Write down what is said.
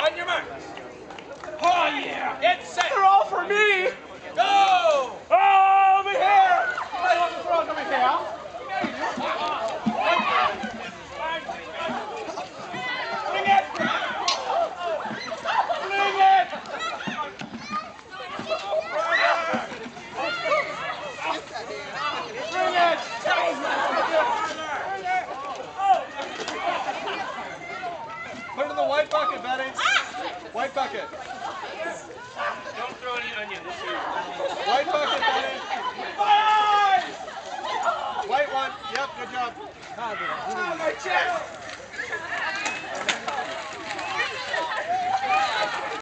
On your mark. Oh yeah. Get set. They're all for me. Go. Oh, over here. I want to throw it over here. Bring it. Bring it. Bring it. Put it in the white bucket, Betty. White bucket. Don't throw any onion this year. White bucket, Betty. My eyes. White one. Yep, good job. My chest.